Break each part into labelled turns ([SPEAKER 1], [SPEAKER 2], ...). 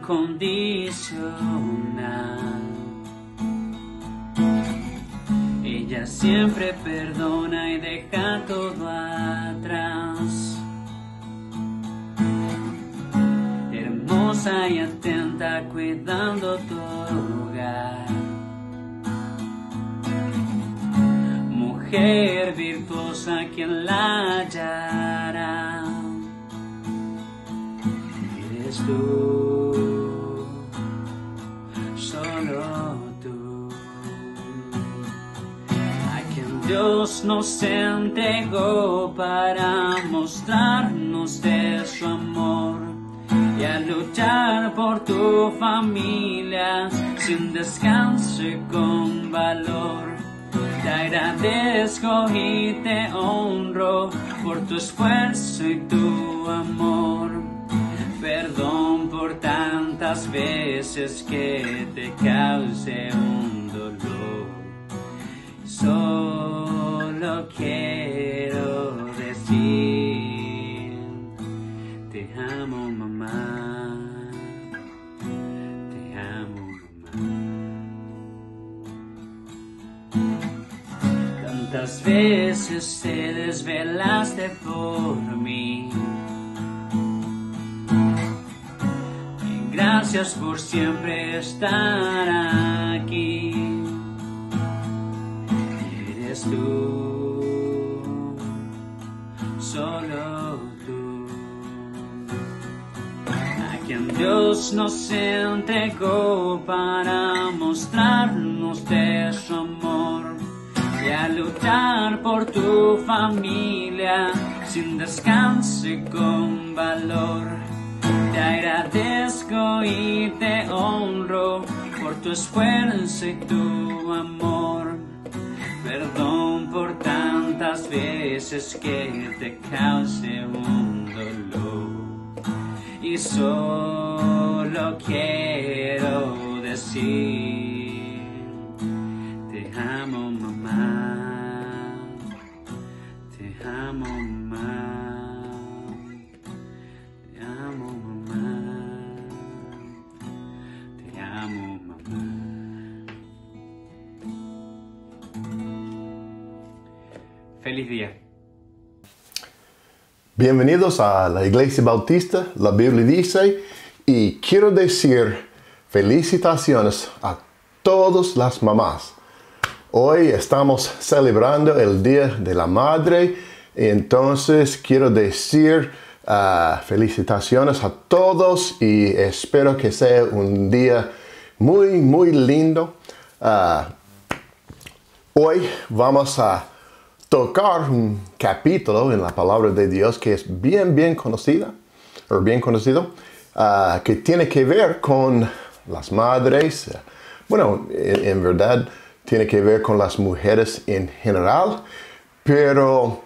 [SPEAKER 1] incondicional. Ella siempre perdona y deja todo atrás. Hermosa y atenta, cuidando tu hogar. Mujer virtuosa, quien la hallará. Eres tú, solo tú, a quien Dios nos entregó para mostrarnos de su amor y a luchar por tu familia sin descanso y con valor. Te agradezco y te honro por tu esfuerzo y tu amor. Perdón por tantas veces que te causé un dolor. Solo quiero decir, te amo, mamá. Te amo, mamá. Tantas veces te desvelaste por mí. Gracias por siempre estar aquí. Eres tú, solo tú, a quien Dios nos entregó para mostrarnos de su amor y a luchar por tu familia sin descanso y con valor. Te agradezco y te honro por tu esfuerzo y tu amor. Perdón por tantas veces que te causé un dolor. Y solo quiero decir, te amo, mamá. Te amo, mamá. Feliz día.
[SPEAKER 2] Bienvenidos a la Iglesia Bautista, la Biblia dice, y quiero decir felicitaciones a todas las mamás. Hoy estamos celebrando el Día de la Madre, entonces quiero decir felicitaciones a todos y espero que sea un día muy lindo. Hoy vamos a tocar un capítulo en la palabra de Dios que es bien conocido, que tiene que ver con las madres. Bueno, en verdad tiene que ver con las mujeres en general, pero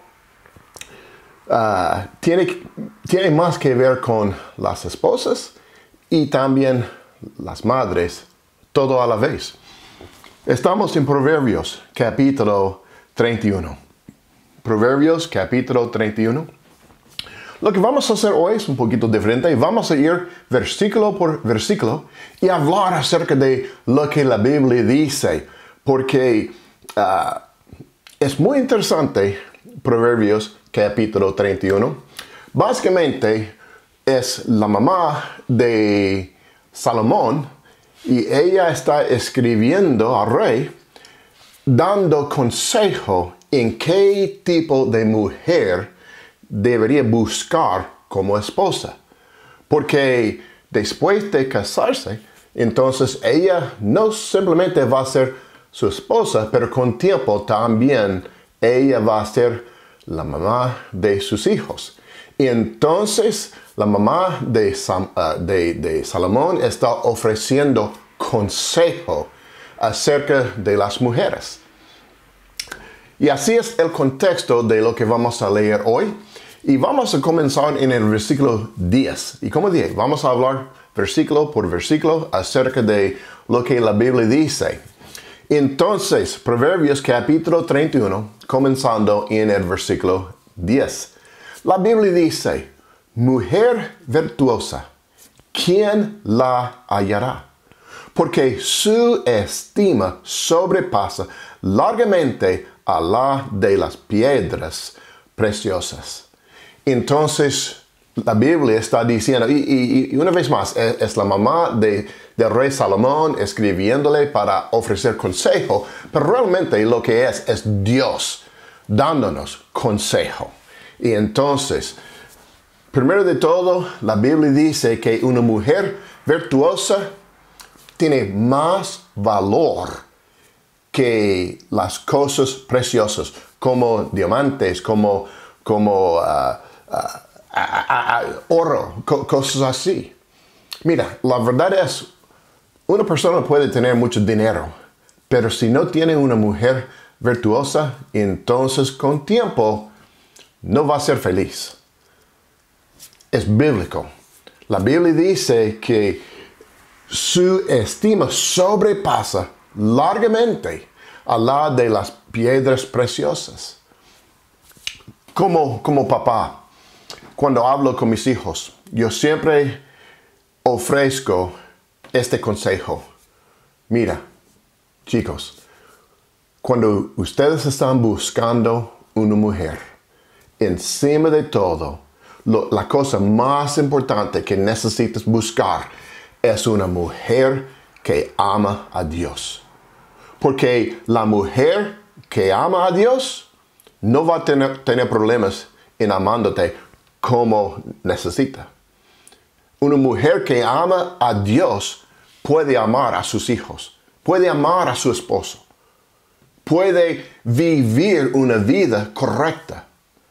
[SPEAKER 2] tiene más que ver con las esposas y también las madres, todo a la vez. Estamos en Proverbios capítulo 31. Proverbios capítulo 31. Lo que vamos a hacer hoy es un poquito diferente y vamos a ir versículo por versículo y hablar acerca de lo que la Biblia dice, porque es muy interesante. Proverbios capítulo 31. Básicamente es la mamá de Salomón y ella está escribiendo al rey dando consejo en qué tipo de mujer debería buscar como esposa. Porque después de casarse, entonces ella no simplemente va a ser su esposa, pero con tiempo también ella va a ser la mamá de sus hijos. Y entonces la mamá de Salomón está ofreciendo consejo acerca de las mujeres. Y así es el contexto de lo que vamos a leer hoy. Y vamos a comenzar en el versículo 10. Y como dije, vamos a hablar versículo por versículo acerca de lo que la Biblia dice. Entonces, Proverbios capítulo 31, comenzando en el versículo 10. La Biblia dice, mujer virtuosa, ¿quién la hallará? Porque su estima sobrepasa largamente a la de las piedras preciosas. Entonces, la Biblia está diciendo, y una vez más, es la mamá del rey Salomón escribiéndole para ofrecer consejo, pero realmente lo que es Dios dándonos consejo. Y entonces, primero de todo, la Biblia dice que una mujer virtuosa tiene más valor que las cosas preciosas, como diamantes, como oro, cosas así. Mira, la verdad es, una persona puede tener mucho dinero, pero si no tiene una mujer virtuosa, entonces con tiempo no va a ser feliz. Es bíblico. La Biblia dice que su estima sobrepasa largamente a la de las piedras preciosas. Como papá, cuando hablo con mis hijos, yo siempre ofrezco este consejo. Mira, chicos, cuando ustedes están buscando una mujer, encima de todo, la cosa más importante que necesitas buscar es una mujer que ama a Dios. Porque la mujer que ama a Dios no va a tener problemas en amándote como necesita. Una mujer que ama a Dios puede amar a sus hijos, puede amar a su esposo, puede vivir una vida correcta.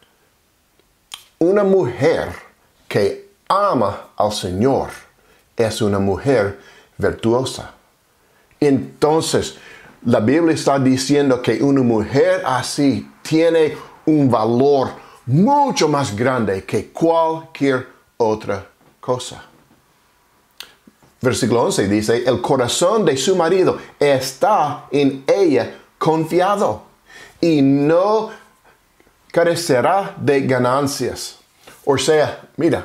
[SPEAKER 2] Una mujer que ama al Señor es una mujer virtuosa. Entonces, la Biblia está diciendo que una mujer así tiene un valor mucho más grande que cualquier otra cosa. Versículo 11 dice, el corazón de su marido está en ella confiado y no carecerá de ganancias. O sea, mira,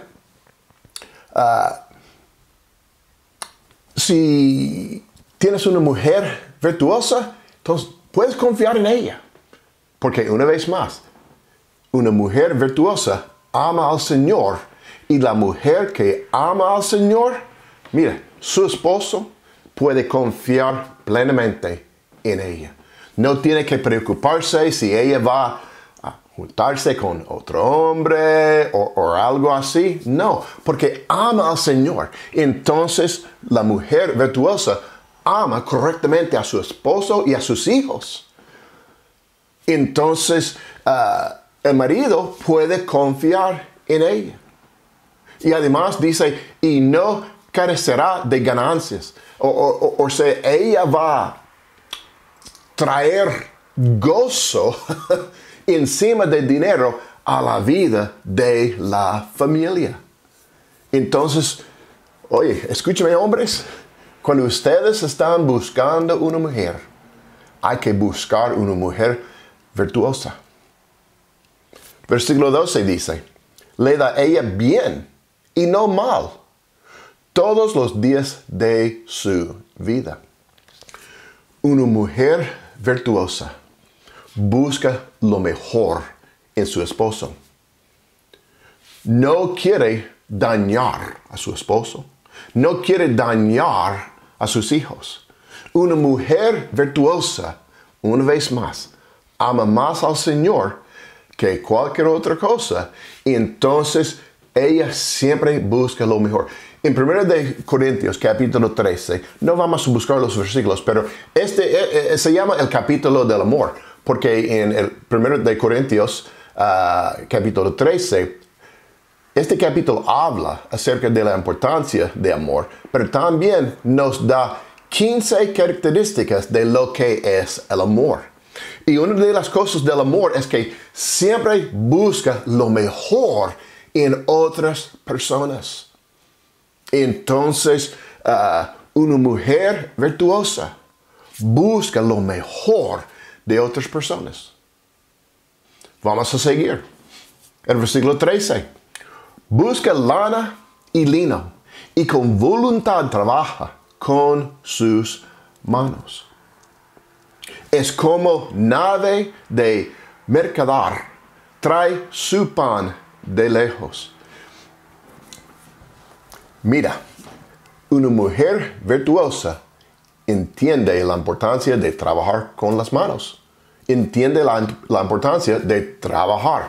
[SPEAKER 2] si tienes una mujer virtuosa, entonces puedes confiar en ella. Porque una vez más, una mujer virtuosa ama al Señor y la mujer que ama al Señor, mira, su esposo puede confiar plenamente en ella. No tiene que preocuparse si ella va a juntarse con otro hombre o algo así. No, porque ama al Señor. Entonces, la mujer virtuosa ama correctamente a su esposo y a sus hijos. Entonces, el marido puede confiar en ella. Y además dice, y no carecerá de ganancias. O sea, ella va a traer gozo encima del dinero a la vida de la familia. Entonces, oye, escúchame, hombres, cuando ustedes están buscando una mujer, hay que buscar una mujer virtuosa. Versículo 12 dice, le da ella bien y no mal todos los días de su vida. Una mujer virtuosa busca lo mejor en su esposo. No quiere dañar a su esposo. No quiere dañar a sus hijos. Una mujer virtuosa, una vez más, ama más al Señor que cualquier otra cosa. Y entonces ella siempre busca lo mejor. En 1 de Corintios, capítulo 13, no vamos a buscar los versículos, pero este se llama el capítulo del amor, porque en el 1 de Corintios, capítulo 13, este capítulo habla acerca de la importancia de amor, pero también nos da 15 características de lo que es el amor. Y una de las cosas del amor es que siempre busca lo mejor en otras personas. Entonces, una mujer virtuosa busca lo mejor de otras personas. Vamos a seguir. El versículo 13. Busca lana y lino y con voluntad trabaja con sus manos. Es como nave de mercader trae su pan de lejos. Mira, una mujer virtuosa entiende la importancia de trabajar con las manos. Entiende la importancia de trabajar.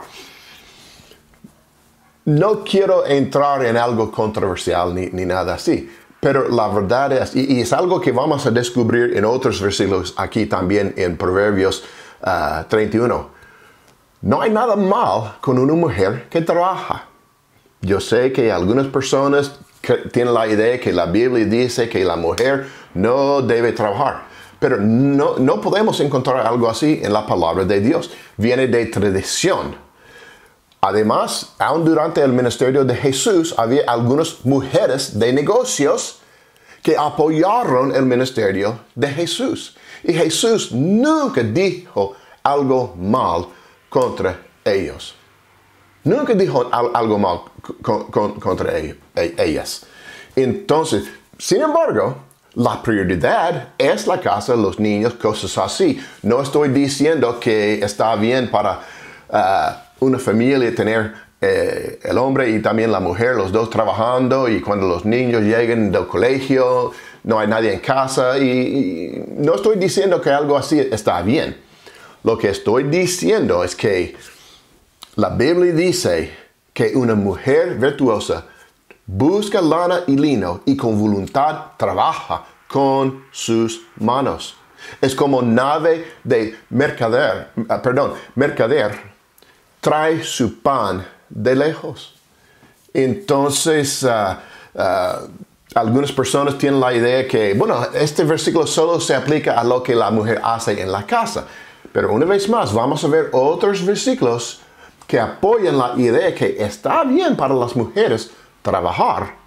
[SPEAKER 2] No quiero entrar en algo controversial ni nada así, pero la verdad es, y es algo que vamos a descubrir en otros versículos aquí también en Proverbios 31. No hay nada mal con una mujer que trabaja. Yo sé que algunas personas tienen la idea que la Biblia dice que la mujer no debe trabajar. Pero no podemos encontrar algo así en la palabra de Dios. Viene de tradición. Además, aún durante el ministerio de Jesús, había algunas mujeres de negocios que apoyaron el ministerio de Jesús. Y Jesús nunca dijo algo mal contra ellos. Nunca dijo algo mal contra ellas. Entonces, sin embargo, la prioridad es la casa, los niños, cosas así. No estoy diciendo que está bien para una familia tener el hombre y también la mujer, los dos trabajando, y cuando los niños lleguen del colegio, no hay nadie en casa. Y no estoy diciendo que algo así está bien. Lo que estoy diciendo es que la Biblia dice que una mujer virtuosa busca lana y lino y con voluntad trabaja con sus manos. Es como nave de mercader trae su pan de lejos. Entonces, algunas personas tienen la idea que, bueno, este versículo solo se aplica a lo que la mujer hace en la casa. Pero una vez más, vamos a ver otros versículos que apoyan la idea que está bien para las mujeres trabajar.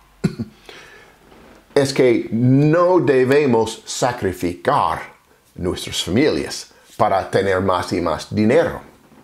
[SPEAKER 2] Es que no debemos sacrificar nuestras familias para tener más y más dinero.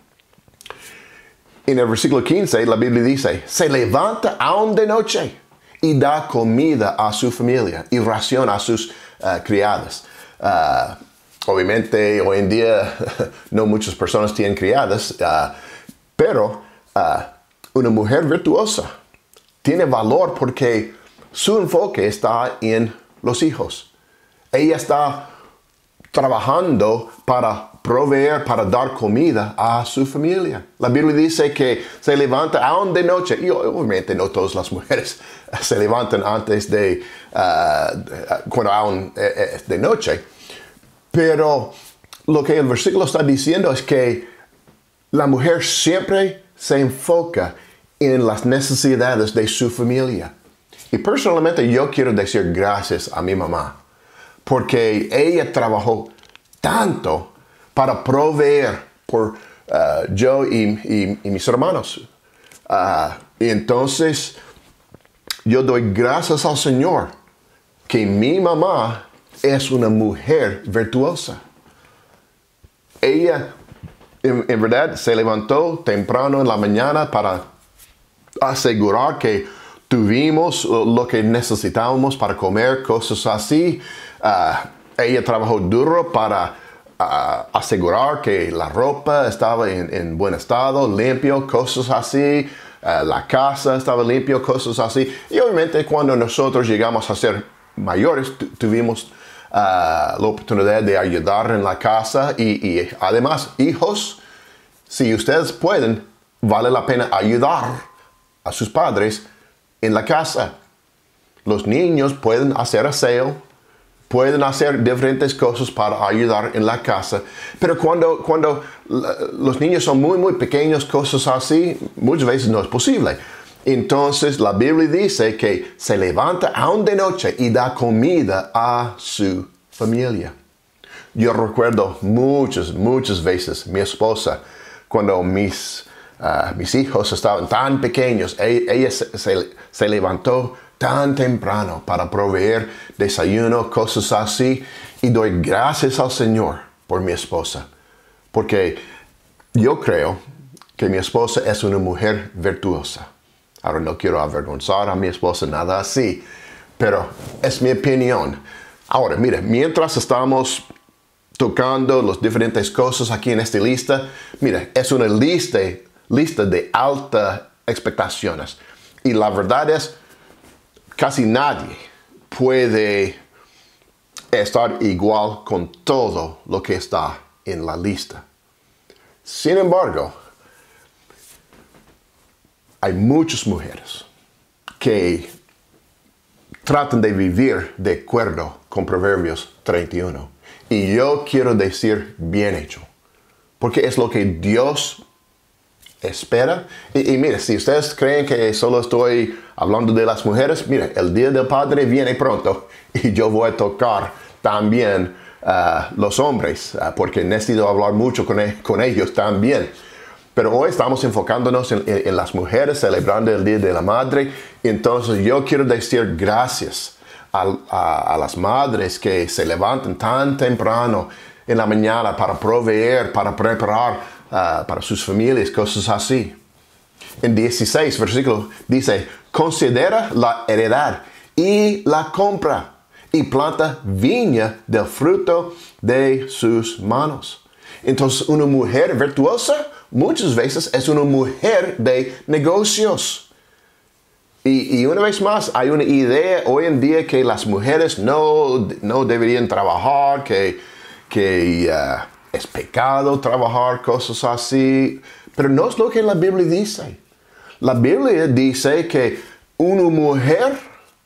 [SPEAKER 2] En el versículo 15, la Biblia dice, se levanta aún de noche y da comida a su familia y ración a sus criadas. Obviamente, hoy en día no muchas personas tienen criadas, pero una mujer virtuosa tiene valor porque su enfoque está en los hijos. Ella está trabajando para proveer, para dar comida a su familia. La Biblia dice que se levanta aún de noche. Y obviamente no todas las mujeres se levantan antes de, cuando aún es de noche. Pero lo que el versículo está diciendo es que la mujer siempre se enfoca en las necesidades de su familia. Y personalmente yo quiero decir gracias a mi mamá, porque ella trabajó tanto para proveer por yo y mis hermanos. Y entonces yo doy gracias al Señor que mi mamá es una mujer virtuosa. Ella en verdad se levantó temprano en la mañana para asegurar que tuvimos lo que necesitábamos para comer, cosas así. Ella trabajó duro para asegurar que la ropa estaba en buen estado, limpio, cosas así. La casa estaba limpio, cosas así. Y obviamente cuando nosotros llegamos a ser mayores, tuvimos la oportunidad de ayudar en la casa. Y además, hijos, si ustedes pueden, vale la pena ayudar a sus padres en la casa. Los niños pueden hacer aseo, pueden hacer diferentes cosas para ayudar en la casa. Pero cuando los niños son muy pequeños, cosas así, muchas veces no es posible. Entonces la Biblia dice que se levanta aún de noche y da comida a su familia. Yo recuerdo muchas veces mi esposa, cuando mis hijos estaban tan pequeños, ella se levantó tan temprano para proveer desayuno, cosas así. Y doy gracias al Señor por mi esposa. Porque yo creo que mi esposa es una mujer virtuosa. Ahora no quiero avergonzar a mi esposa, nada así. pero es mi opinión. Ahora, mira, mientras estamos tocando las diferentes cosas aquí en esta lista, mira, es una lista de altas expectaciones. Y la verdad es, casi nadie puede estar igual con todo lo que está en la lista. Sin embargo, hay muchas mujeres que tratan de vivir de acuerdo con Proverbios 31. Y yo quiero decir bien hecho, porque es lo que Dios espera. Y mire, si ustedes creen que solo estoy hablando de las mujeres, mire, el Día del Padre viene pronto y yo voy a tocar también los hombres, porque necesito hablar mucho con ellos también. Pero hoy estamos enfocándonos en las mujeres celebrando el Día de la Madre. Entonces yo quiero decir gracias a las madres que se levantan tan temprano en la mañana para proveer, para preparar para sus familias, cosas así. En 16, versículo, dice, considera la heredad y la compra y planta viña del fruto de sus manos. Entonces una mujer virtuosa muchas veces es una mujer de negocios. Y una vez más, hay una idea hoy en día que las mujeres no deberían trabajar, que es pecado trabajar, cosas así. Pero no es lo que la Biblia dice. La Biblia dice que una mujer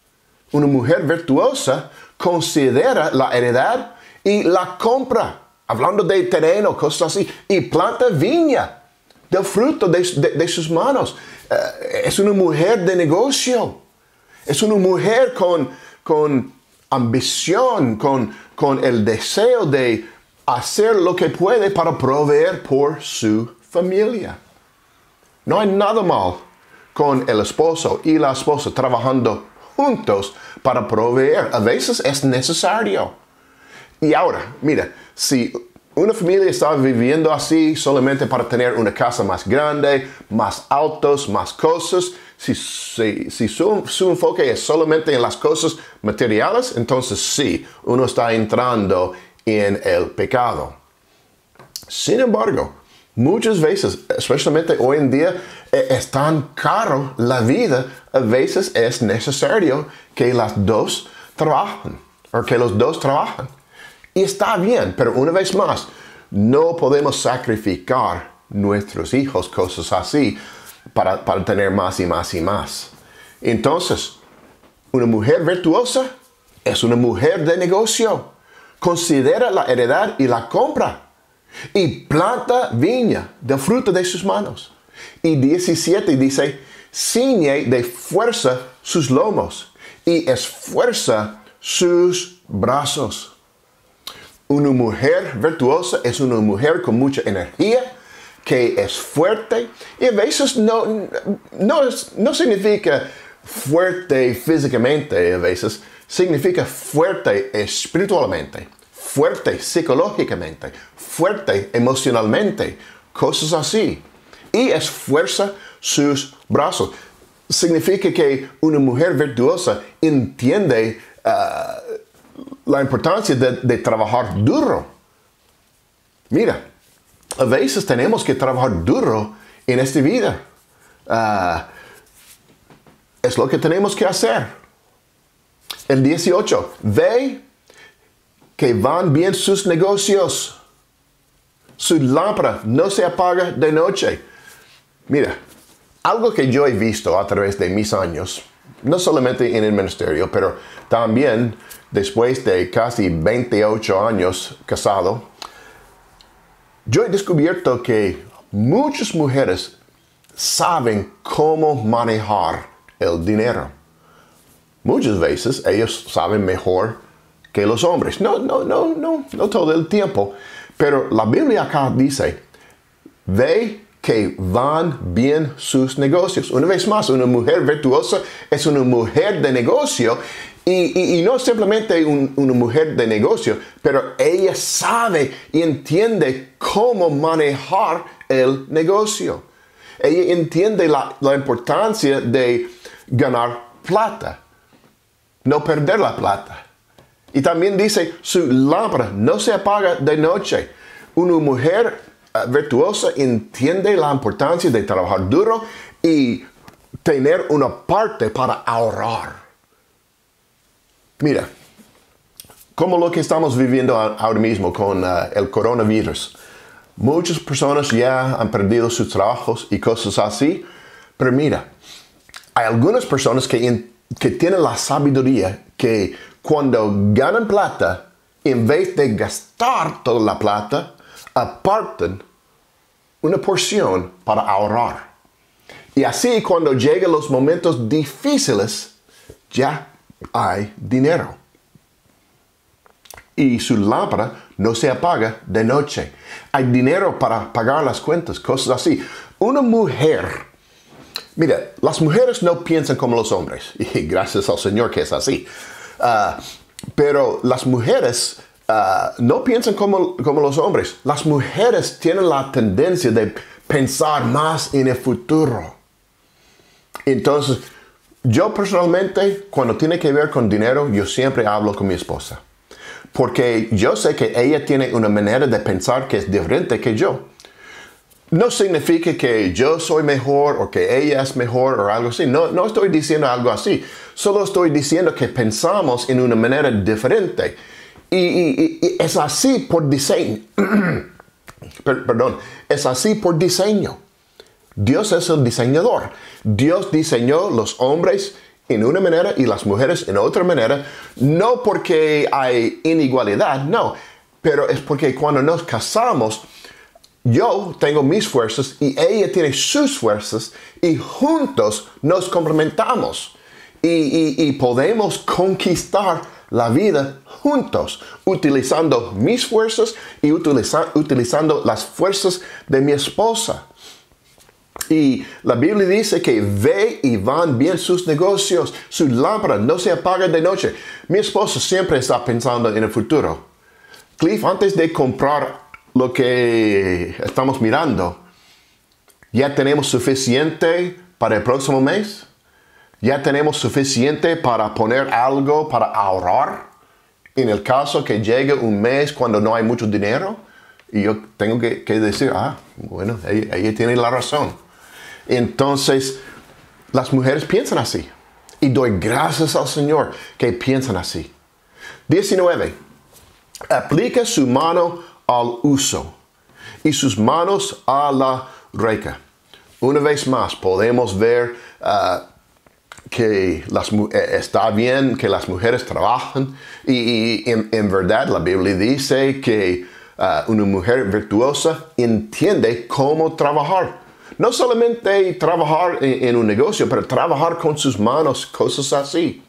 [SPEAKER 2] virtuosa considera la heredad y la compra. Hablando de terreno, cosas así. Y planta viña del fruto de sus manos. Es una mujer de negocio. Es una mujer con ambición, con el deseo de hacer lo que puede para proveer por su familia. No hay nada mal con el esposo y la esposa trabajando juntos para proveer. A veces es necesario. Y ahora, mira, si una familia está viviendo así solamente para tener una casa más grande, más autos, más cosas, si su enfoque es solamente en las cosas materiales, entonces sí, uno está entrando en el pecado. Sin embargo, muchas veces, especialmente hoy en día, es tan caro la vida, a veces es necesario que las dos trabajen, o que los dos trabajan. Y está bien, pero una vez más, no podemos sacrificar nuestros hijos, cosas así, para tener más y más y más. Entonces, una mujer virtuosa es una mujer de negocio. Considera la heredad y la compra. Y planta viña del fruto de sus manos. Y 17 dice, ciñe de fuerza sus lomos y esfuerza sus brazos. Una mujer virtuosa es una mujer con mucha energía, que es fuerte. Y a veces no significa fuerte físicamente, a veces significa fuerte espiritualmente, fuerte psicológicamente, fuerte emocionalmente, cosas así. Y esfuerza sus brazos. Significa que una mujer virtuosa entiende la importancia de trabajar duro. Mira, a veces tenemos que trabajar duro en esta vida. Es lo que tenemos que hacer. El 18, ve que van bien sus negocios. Su lámpara no se apaga de noche. Mira, algo que yo he visto a través de mis años, no solamente en el ministerio, pero también después de casi 28 años casado, yo he descubierto que muchas mujeres saben cómo manejar el dinero. Muchas veces ellos saben mejor que los hombres. No todo el tiempo. Pero la Biblia acá dice, ve que van bien sus negocios. Una vez más, una mujer virtuosa es una mujer de negocio. Y no simplemente una mujer de negocio, pero ella sabe y entiende cómo manejar el negocio. Ella entiende la importancia de ganar plata. no perder la plata. Y también dice, su lámpara no se apaga de noche. Una mujer virtuosa entiende la importancia de trabajar duro y tener una parte para ahorrar. Mira, como lo que estamos viviendo ahora mismo con el coronavirus. Muchas personas ya han perdido sus trabajos y cosas así. Pero mira, hay algunas personas que tienen la sabiduría que cuando ganan plata, en vez de gastar toda la plata, apartan una porción para ahorrar. Y así cuando llegan los momentos difíciles, ya hay dinero. Y su lámpara no se apaga de noche. Hay dinero para pagar las cuentas, cosas así. Una mujer, mira, las mujeres no piensan como los hombres. Y gracias al Señor que es así. Pero las mujeres no piensan como los hombres. Las mujeres tienen la tendencia de pensar más en el futuro. Entonces, yo personalmente, cuando tiene que ver con dinero, yo siempre hablo con mi esposa. Porque yo sé que ella tiene una manera de pensar que es diferente que yo. No significa que yo soy mejor o que ella es mejor o algo así. No estoy diciendo algo así. Solo estoy diciendo que pensamos en una manera diferente. Y es así por diseño. Perdón. Es así por diseño. Dios es el diseñador. Dios diseñó los hombres en una manera y las mujeres en otra manera, no porque hay inigualdad, no, pero es porque cuando nos casamos, yo tengo mis fuerzas y ella tiene sus fuerzas y juntos nos complementamos y podemos conquistar la vida juntos, utilizando mis fuerzas y utilizando las fuerzas de mi esposa. Y la Biblia dice que ve y van bien sus negocios. Su lámpara no se apaga de noche. Mi esposo siempre está pensando en el futuro. Cliff, antes de comprar lo que estamos mirando, ¿ya tenemos suficiente para el próximo mes? ¿Ya tenemos suficiente para poner algo para ahorrar? En el caso que llegue un mes cuando no hay mucho dinero. Y yo tengo que decir, bueno, ella tiene la razón. Entonces, las mujeres piensan así. Y doy gracias al Señor que piensan así. 19. Aplica su mano al uso y sus manos a la reca. Una vez más, podemos ver que está bien que las mujeres trabajan. Y en verdad, la Biblia dice que una mujer virtuosa entiende cómo trabajar. No solamente trabajar en un negocio, pero trabajar con sus manos, cosas así.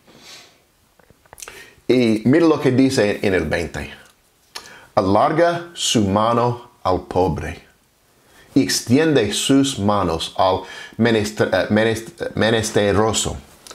[SPEAKER 2] Y mira lo que dice en el 20. Alarga su mano al pobre y extiende sus manos al menesteroso.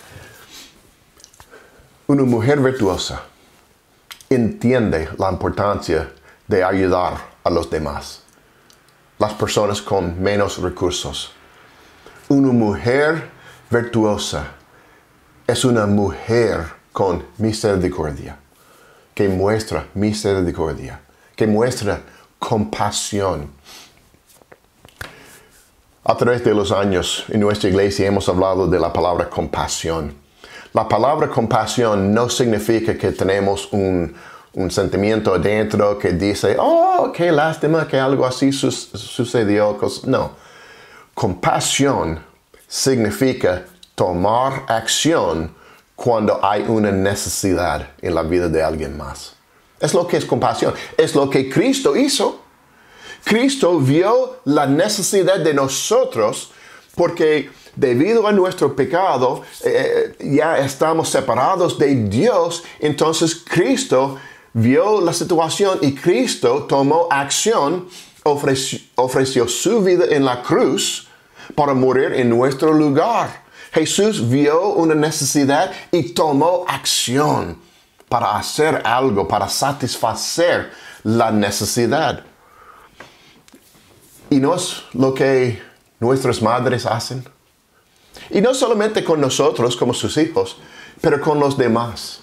[SPEAKER 2] Una mujer virtuosa entiende la importancia de ayudar a los demás. Las personas con menos recursos. Una mujer virtuosa es una mujer con misericordia, que muestra misericordia, que muestra compasión. A través de los años en nuestra iglesia hemos hablado de la palabra compasión. La palabra compasión no significa que tenemos un sentimiento adentro que dice, qué lástima que algo así sucedió. No. Compasión significa tomar acción cuando hay una necesidad en la vida de alguien más. Es lo que es compasión. Es lo que Cristo hizo. Cristo vio la necesidad de nosotros porque debido a nuestro pecado ya estamos separados de Dios. Entonces Cristo vio la situación y Cristo tomó acción, ofreció su vida en la cruz para morir en nuestro lugar. Jesús vio una necesidad y tomó acción para hacer algo, para satisfacer la necesidad. Y no es lo que nuestras madres hacen. Y no solamente con nosotros como sus hijos, pero con los demás.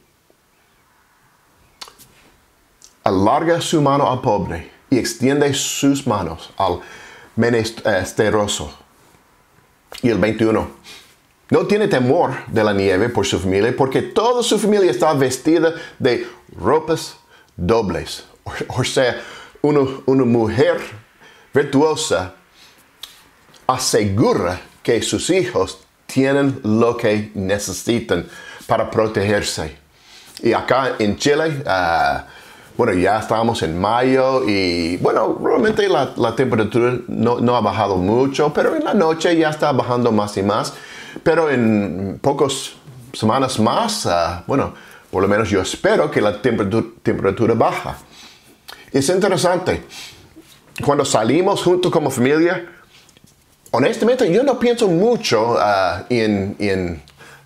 [SPEAKER 2] Alarga su mano al pobre y extiende sus manos al menesteroso. Y el 21. No tiene temor de la nieve por su familia, porque toda su familia está vestida de ropas dobles. O sea, una mujer virtuosa asegura que sus hijos tienen lo que necesitan para protegerse. Y acá en Chile, bueno, ya estamos en mayo y, bueno, realmente la temperatura no ha bajado mucho, pero en la noche ya está bajando más y más. Pero en pocas semanas más, bueno, por lo menos yo espero que la temperatura baja. Es interesante, cuando salimos juntos como familia, honestamente yo no pienso mucho en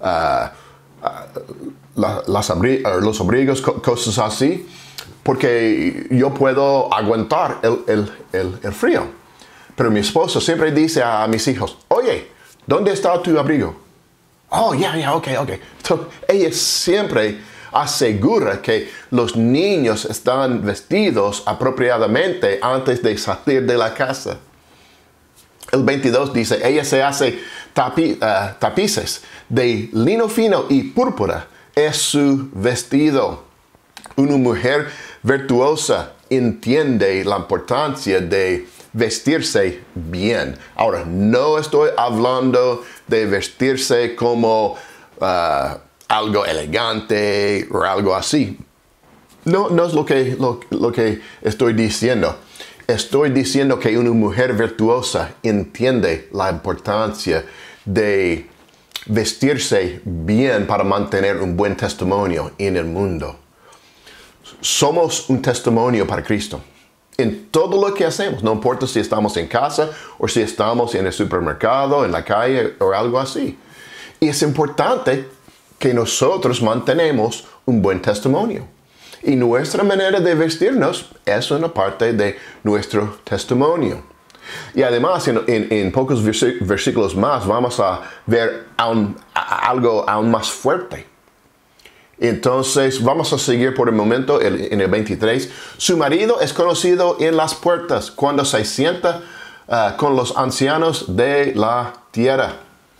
[SPEAKER 2] los abrigos, cosas así, porque yo puedo aguantar el frío. Pero mi esposo siempre dice a mis hijos, oye, ¿dónde está tu abrigo? Oh, ok. Entonces, ella siempre asegura que los niños están vestidos apropiadamente antes de salir de la casa. El 22 dice, ella se hace tapices de lino fino y púrpura. Es su vestido. Una mujer virtuosa entiende la importancia de vestirse bien. Ahora, no estoy hablando de vestirse como algo elegante o algo así. No es lo que estoy diciendo. Estoy diciendo que una mujer virtuosa entiende la importancia de vestirse bien para mantener un buen testimonio en el mundo. Somos un testimonio para Cristo. En todo lo que hacemos, no importa si estamos en casa o si estamos en el supermercado, en la calle o algo así. Y es importante que nosotros mantenemos un buen testimonio. Y nuestra manera de vestirnos es una parte de nuestro testimonio. Y además, en pocos versículos más, vamos a ver algo aún más fuerte. Entonces, vamos a seguir por el momento en el 23. Su marido es conocido en las puertas cuando se sienta con los ancianos de la tierra.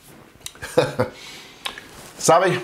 [SPEAKER 2] ¿Sabe?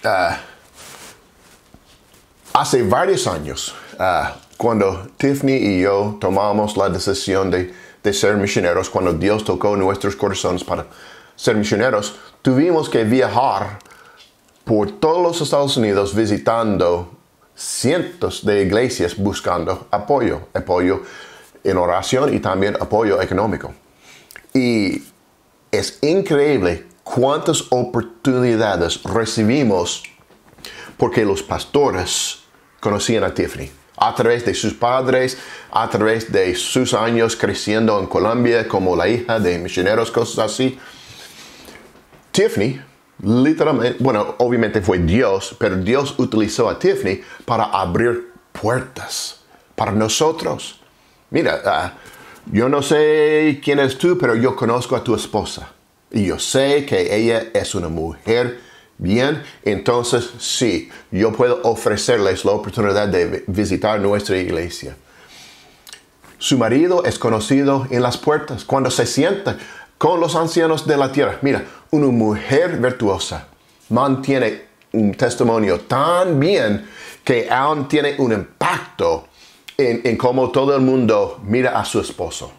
[SPEAKER 2] Hace varios años, cuando Tiffany y yo tomamos la decisión de ser misioneros, cuando Dios tocó nuestros corazones para ser misioneros, tuvimos que viajar por todos los Estados Unidos visitando cientos de iglesias buscando apoyo en oración y también apoyo económico. Y es increíble cuántas oportunidades recibimos porque los pastores conocían a Tiffany a través de sus padres, a través de sus años creciendo en Colombia como la hija de misioneros, cosas así. Tiffany, literalmente, bueno, obviamente fue Dios, pero Dios utilizó a Tiffany para abrir puertas para nosotros. Mira, yo no sé quién eres tú, pero yo conozco a tu esposa. Y yo sé que ella es una mujer bien. Entonces, sí, yo puedo ofrecerles la oportunidad de visitar nuestra iglesia. Su marido es conocido en las puertas cuando se sienta con los ancianos de la tierra. Mira, una mujer virtuosa mantiene un testimonio tan bien que aún tiene un impacto en cómo todo el mundo mira a su esposo.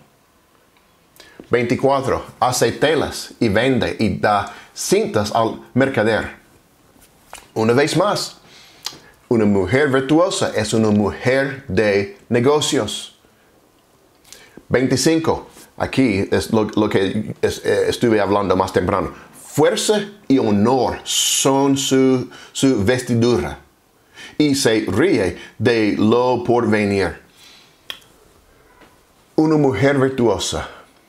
[SPEAKER 2] 24. Hace telas y vende y da cintas al mercader. Una vez más, una mujer virtuosa es una mujer de negocios. 25. Aquí es lo que estuve hablando más temprano. Fuerza y honor son su vestidura. Y se ríe de lo por venir. Una mujer virtuosa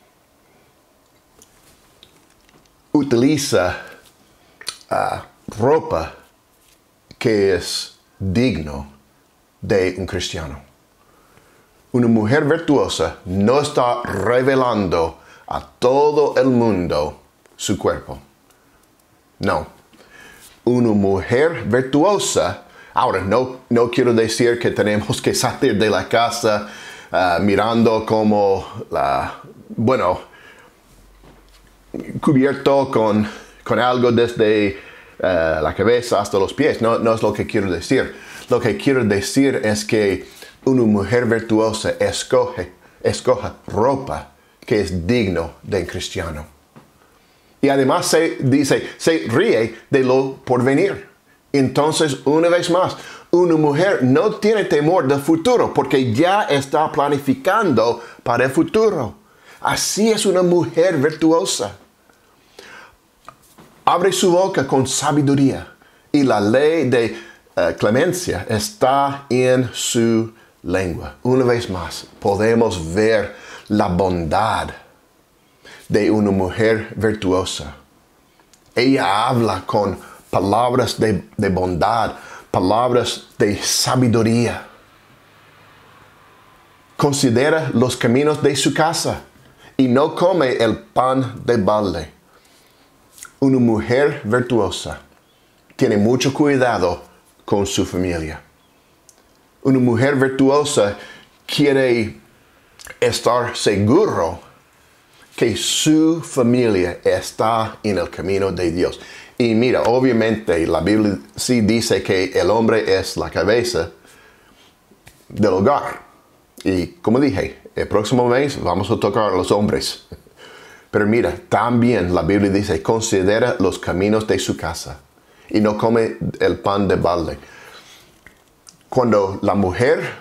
[SPEAKER 2] utiliza ropa que es digno de un cristiano. Una mujer virtuosa no está revelando a todo el mundo su cuerpo. No. una mujer virtuosa. Ahora, no quiero decir que tenemos que salir de la casa mirando como, cubierto con algo desde la cabeza hasta los pies. No es lo que quiero decir. Lo que quiero decir es que una mujer virtuosa escoge ropa que es digno de un cristiano. Y además se ríe de lo porvenir. Entonces, una vez más, una mujer no tiene temor del futuro porque ya está planificando para el futuro. Así es una mujer virtuosa. Abre su boca con sabiduría y la ley de clemencia está en su lengua. Una vez más, podemos ver la bondad de una mujer virtuosa. Ella habla con palabras de bondad, palabras de sabiduría. Considera los caminos de su casa y no come el pan de balde. Una mujer virtuosa tiene mucho cuidado con su familia. Una mujer virtuosa quiere estar seguro que su familia está en el camino de Dios. Y mira, obviamente la Biblia sí dice que el hombre es la cabeza del hogar. Y como dije, el próximo mes vamos a tocar a los hombres. Pero mira, también la Biblia dice, considera los caminos de su casa y no come el pan de balde. Cuando la mujer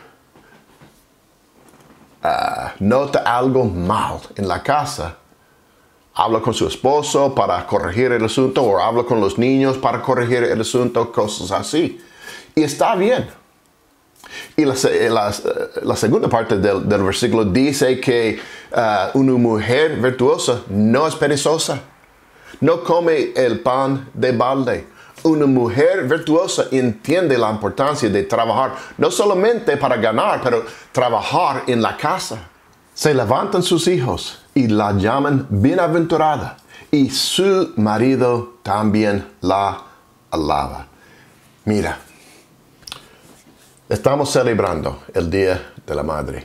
[SPEAKER 2] nota algo mal en la casa, habla con su esposo para corregir el asunto o habla con los niños para corregir el asunto, cosas así. Y está bien. Y la segunda parte del versículo dice que una mujer virtuosa no es perezosa, no come el pan de balde. Una mujer virtuosa entiende la importancia de trabajar, no solamente para ganar, pero trabajar en la casa. Se levantan sus hijos y la llaman bienaventurada, y su marido también la alaba. Mira, estamos celebrando el Día de la Madre.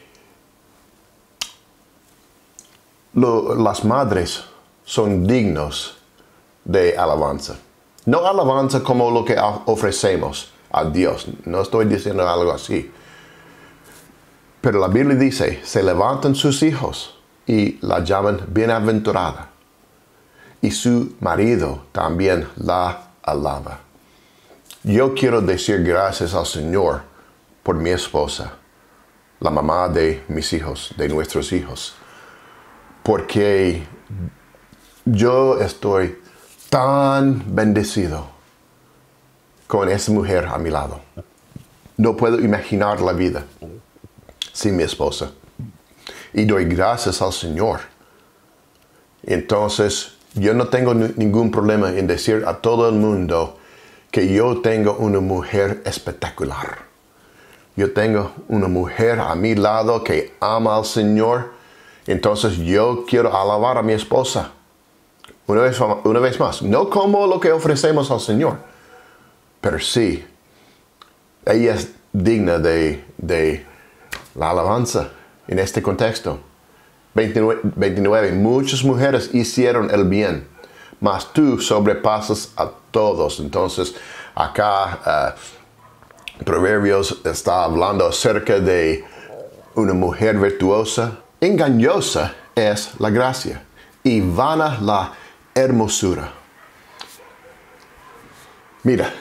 [SPEAKER 2] Las madres son dignos de alabanza. No alabanza como lo que ofrecemos a Dios. No estoy diciendo algo así. Pero la Biblia dice, se levantan sus hijos y la llaman bienaventurada. Y su marido también la alaba. Yo quiero decir gracias al Señor por mi esposa, la mamá de mis hijos, de nuestros hijos. Porque yo estoy tan bendecido con esa mujer a mi lado. No puedo imaginar la vida sin mi esposa. Y doy gracias al Señor. Entonces, yo no tengo ningún problema en decir a todo el mundo que yo tengo una mujer espectacular. Yo tengo una mujer a mi lado que ama al Señor. Entonces, yo quiero alabar a mi esposa. Una vez más, no como lo que ofrecemos al Señor, pero sí, ella es digna de la alabanza en este contexto. 29. Muchas mujeres hicieron el bien, mas tú sobrepasas a todos. Entonces, acá Proverbios está hablando acerca de una mujer virtuosa. Engañosa es la gracia y vana la hermosura. Mira,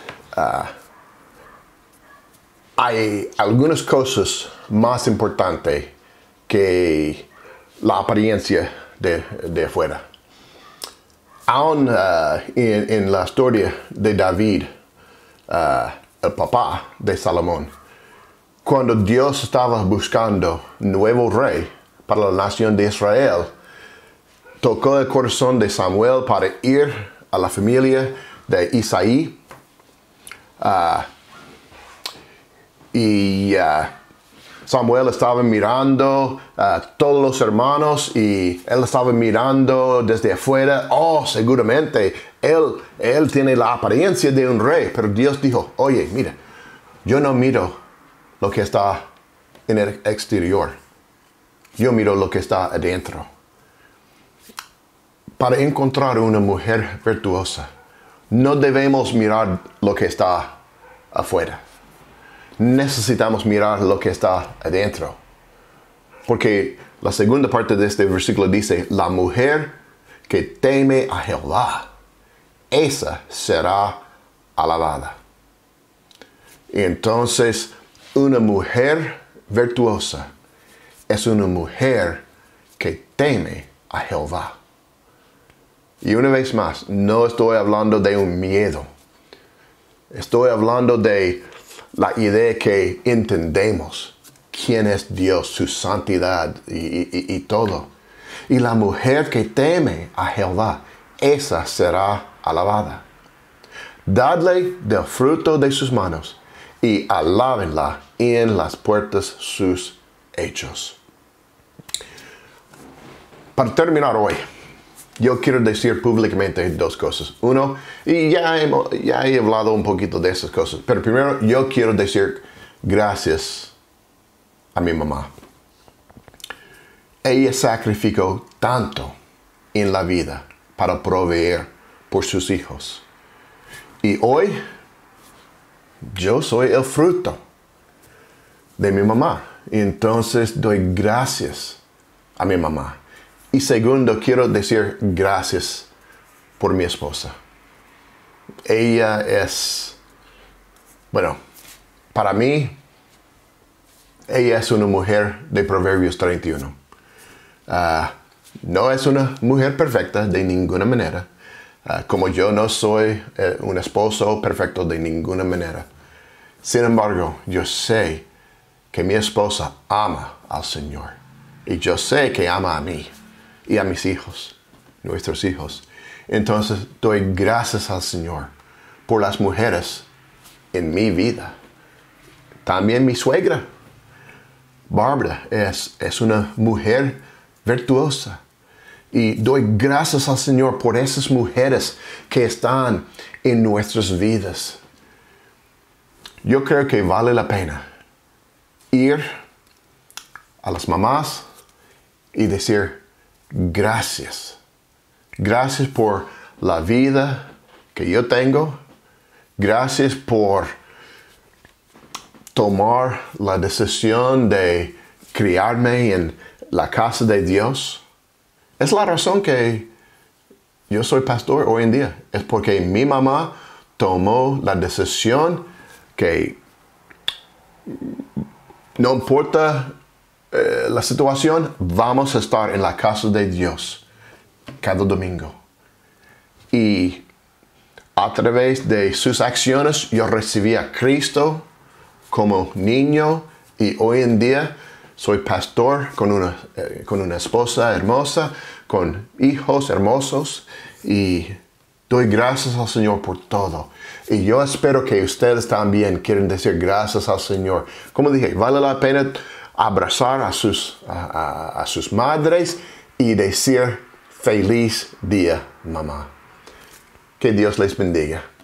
[SPEAKER 2] hay algunas cosas más importantes que la apariencia de afuera. Aún en la historia de David, el papá de Salomón, cuando Dios estaba buscando un nuevo rey para la nación de Israel, tocó el corazón de Samuel para ir a la familia de Isaí y Samuel estaba mirando a todos los hermanos y él estaba mirando desde afuera. Oh, seguramente él tiene la apariencia de un rey, pero Dios dijo, oye, mira, yo no miro lo que está en el exterior. Yo miro lo que está adentro. Para encontrar una mujer virtuosa, no debemos mirar lo que está afuera. Necesitamos mirar lo que está adentro. Porque la segunda parte de este versículo dice, la mujer que teme a Jehová, esa será alabada. Entonces, una mujer virtuosa es una mujer que teme a Jehová. Y una vez más, no estoy hablando de un miedo. Estoy hablando de la idea que entendemos quién es Dios, su santidad y todo. Y la mujer que teme a Jehová, esa será alabada. Dadle del fruto de sus manos y alábenla en las puertas sus hechos. Para terminar hoy, yo quiero decir públicamente dos cosas. Uno, y ya he hablado un poquito de esas cosas, pero primero yo quiero decir gracias a mi mamá. Ella sacrificó tanto en la vida para proveer por sus hijos. Y hoy yo soy el fruto de mi mamá. Entonces doy gracias a mi mamá. Y segundo, quiero decir gracias por mi esposa. Ella es, bueno, para mí, ella es una mujer de Proverbios 31. No es una mujer perfecta de ninguna manera. Como yo no soy un esposo perfecto de ninguna manera. Sin embargo, yo sé que mi esposa ama al Señor. Y yo sé que ama a mí y a mis hijos, nuestros hijos. Entonces, doy gracias al Señor por las mujeres en mi vida. También mi suegra, Bárbara, es una mujer virtuosa. Y doy gracias al Señor por esas mujeres que están en nuestras vidas. Yo creo que vale la pena ir a las mamás y decir gracias. Gracias por la vida que yo tengo. Gracias por tomar la decisión de criarme en la casa de Dios. Es la razón que yo soy pastor hoy en día. Es porque mi mamá tomó la decisión que no importa la situación, vamos a estar en la casa de Dios cada domingo. Y a través de sus acciones yo recibí a Cristo como niño y hoy en día soy pastor con una esposa hermosa, con hijos hermosos y doy gracias al Señor por todo. Y yo espero que ustedes también quieran decir gracias al Señor. Como dije, vale la pena abrazar a sus madres y decir feliz día, mamá. Que Dios les bendiga.